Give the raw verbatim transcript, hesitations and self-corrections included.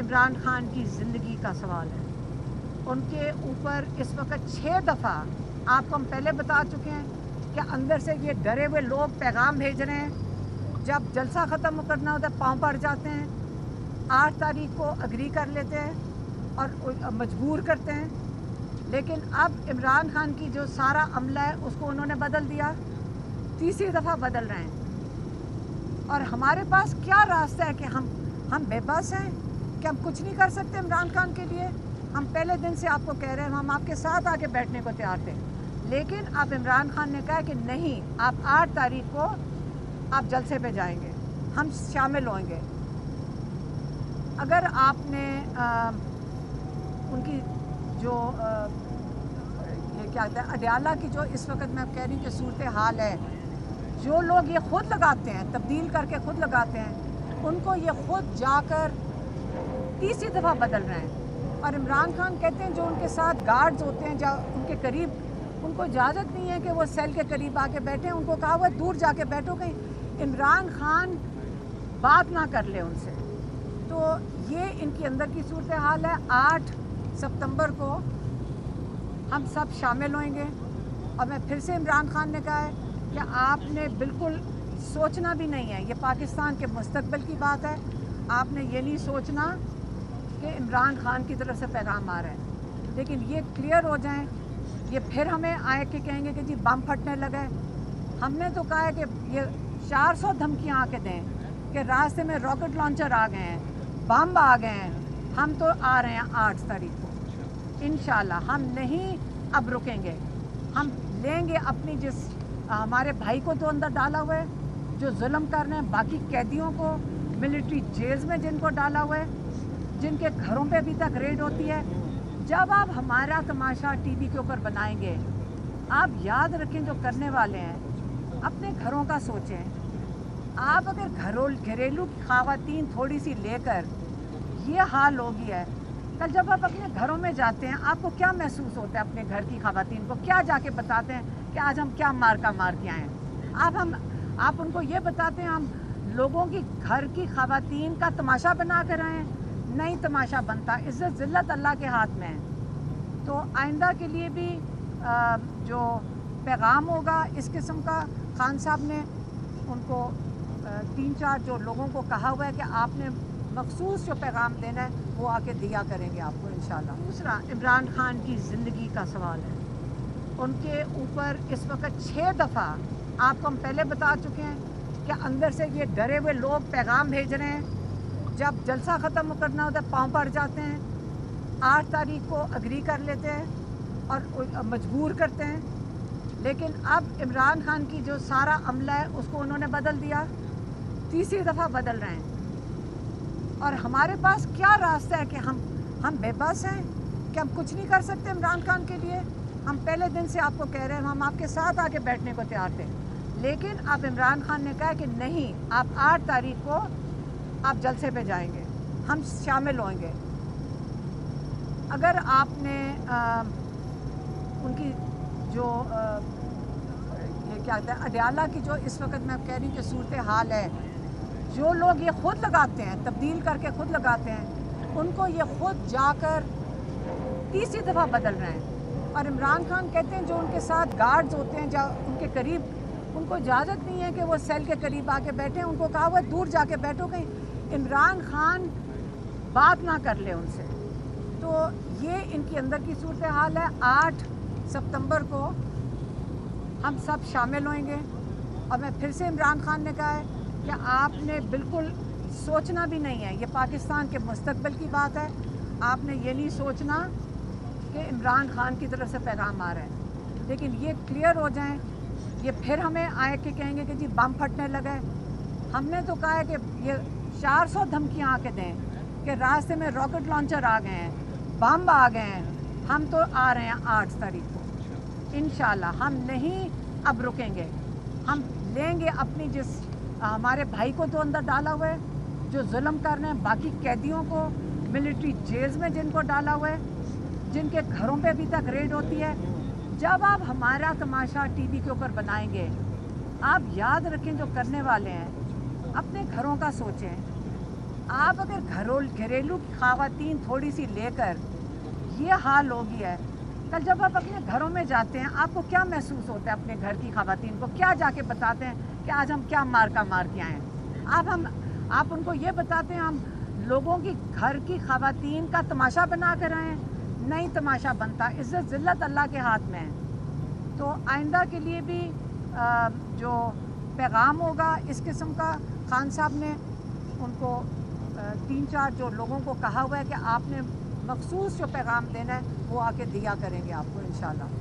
इमरान खान की ज़िंदगी का सवाल है। उनके ऊपर इस वक्त छः दफ़ा आपको हम पहले बता चुके हैं कि अंदर से ये डरे हुए लोग पैगाम भेज रहे हैं। जब जलसा ख़त्म करना होता है पाँव पड़ जाते हैं, आठ तारीख को अग्री कर लेते हैं और मजबूर करते हैं। लेकिन अब इमरान खान की जो सारा अमला है उसको उन्होंने बदल दिया, तीसरी दफ़ा बदल रहे हैं। और हमारे पास क्या रास्ता है कि हम हम बेबस हैं कि हम कुछ नहीं कर सकते इमरान खान के लिए। हम पहले दिन से आपको कह रहे हैं हम आपके साथ आके बैठने को तैयार थे, लेकिन अब इमरान खान ने कहा कि नहीं, आप आठ तारीख को आप जलसे पे जाएंगे, हम शामिल होंगे। अगर आपने आ, उनकी जो आ, ये क्या कहते हैं अडयाला की जो इस वक्त मैं कह रही हूँ कि सूरत हाल है, जो लोग ये खुद लगाते हैं, तब्दील करके खुद लगाते हैं, उनको ये खुद जाकर तीसरी दफ़ा बदल रहे हैं। और इमरान खान कहते हैं जो उनके साथ गार्ड्स होते हैं, जा उनके करीब, उनको इजाज़त नहीं है कि वो सेल के करीब आके बैठे। उनको कहा हुआ दूर जाके बैठो, कहीं इमरान खान बात ना कर ले उनसे। तो ये इनकी अंदर की सूरत हाल है। आठ सितंबर को हम सब शामिल होंगे। और मैं फिर से इमरान खान ने कहा है कि आपने बिल्कुल सोचना भी नहीं है, ये पाकिस्तान के मुस्तकबिल की बात है। आपने ये नहीं सोचना कि इमरान खान की तरफ से पैगाम आ रहा है। लेकिन ये क्लियर हो जाएं, ये फिर हमें आए के कहेंगे कि जी बम फटने लगे। हमने तो कहा है कि ये चार सौ धमकियाँ आके दें कि रास्ते में रॉकेट लॉन्चर आ गए हैं, बम आ गए हैं। हम तो आ रहे हैं आठ तारीख को इंशाल्लाह। हम नहीं अब रुकेंगे, हम लेंगे अपनी जिस हमारे भाई को तो अंदर डाला हुआ है, जो जुल्म कर रहे हैं, बाकी कैदियों को मिलिट्री जेल्स में जिनको डाला हुआ है, जिनके घरों पे अभी तक रेड होती है। जब आप हमारा तमाशा टीवी के ऊपर बनाएंगे, आप याद रखें जो करने वाले हैं अपने घरों का सोचें। आप अगर घरों घरेलू ख़वातीन थोड़ी सी लेकर ये हाल हो गया है, कल जब आप अपने घरों में जाते हैं आपको क्या महसूस होता है? अपने घर की ख़वातीन को क्या जाके बताते हैं कि आज हम क्या मार का मार के आए हैं? आप हम आप उनको ये बताते हैं हम लोगों की घर की ख़वातीन का तमाशा बना कर आए हैं? नहीं तमाशा बनता, इज़्ज़त ज़िल्लत अल्लाह के हाथ में है। तो आइंदा के लिए भी आ, जो पैगाम होगा इस किस्म का, खान साहब ने उनको आ, तीन चार जो लोगों को कहा हुआ है कि आपने मखसूस जो पैगाम देना है वो आके दिया करेंगे आपको इंशाल्लाह। दूसरा, इमरान खान की ज़िंदगी का सवाल है। उनके ऊपर इस वक्त छः दफ़ा आपको हम पहले बता चुके हैं कि अंदर से ये डरे हुए लोग पैगाम भेज रहे हैं। जब जलसा ख़त्म करना होता है पाँव पड़ जाते हैं, आठ तारीख को अग्री कर लेते हैं और मजबूर करते हैं। लेकिन अब इमरान खान की जो सारा अमला है उसको उन्होंने बदल दिया, तीसरी दफ़ा बदल रहे हैं। और हमारे पास क्या रास्ता है कि हम हम बेबस हैं कि हम कुछ नहीं कर सकते इमरान खान के लिए। हम पहले दिन से आपको कह रहे हैं हम आपके साथ आके बैठने को तैयार थे, लेकिन अब इमरान खान ने कहा कि नहीं, आप आठ तारीख को आप जलसे पे जाएंगे, हम शामिल होंगे। अगर आपने आ, उनकी जो आ, ये क्या कहते हैं अडयाला की जो इस वक्त मैं कह रही हूँ कि सूरत हाल है, जो लोग ये खुद लगाते हैं, तब्दील करके खुद लगाते हैं, उनको ये खुद जाकर तीसरी दफ़ा बदल रहे हैं। और इमरान खान कहते हैं जो उनके साथ गार्ड्स होते हैं, जा उनके करीब, उनको इजाज़त नहीं है कि वो सेल के करीब आके बैठे। उनको कहा हुआ दूर जाके बैठो, कहीं इमरान खान बात ना कर ले उनसे। तो ये इनकी अंदर की सूरत हाल है। आठ सितंबर को हम सब शामिल होंगे। और मैं फिर से इमरान खान ने कहा है कि आपने बिल्कुल सोचना भी नहीं है, ये पाकिस्तान के मुस्तकबिल की बात है। आपने ये नहीं सोचना कि इमरान खान की तरफ से पैगाम आ रहा है। लेकिन ये क्लियर हो जाएं, ये फिर हमें आए के कहेंगे कि जी बम फटने लगे। हमने तो कहा है कि ये चार सौ धमकियाँ आके दें कि रास्ते में रॉकेट लॉन्चर आ गए हैं, बम आ गए हैं। हम तो आ रहे हैं आठ तारीख को इंशाल्लाह। हम नहीं अब रुकेंगे, हम लेंगे अपनी जिस हमारे भाई को तो अंदर डाला हुआ है, जो जुल्म कर रहे हैं, बाकी कैदियों को मिलिट्री जेल्स में जिनको डाला हुआ है, जिनके घरों पे अभी तक रेड होती है। जब आप हमारा तमाशा टीवी के ऊपर बनाएंगे, आप याद रखें जो करने वाले हैं अपने घरों का सोचें। آپ اگر گھرول گھریلو خواتین تھوڑی سی لے کر یہ حال ہو گیا ہے، کل جب آپ اپنے گھروں میں جاتے ہیں آپ کو کیا محسوس ہوتا ہے؟ اپنے گھر کی خواتین کو کیا جا کے بتاتے ہیں کہ آج ہم کیا مار کا مار کے آئے ہیں؟ آپ ہم آپ ان کو یہ بتاتے ہیں ہم لوگوں کی گھر کی خواتین کا تماشا بنا کر آئے ہیں؟ نہیں تماشا بنتا، عزت ذلت اللہ کے ہاتھ میں ہے۔ تو آئندہ کے لیے بھی جو پیغام ہوگا اس قسم کا، خان صاحب نے ان کو تین چار جو لوگوں کو کہا ہوا ہے کہ آپ نے مخصوص جو پیغام دینا ہے وہ آ کے دیا کریں گے آپ کو انشاءاللہ۔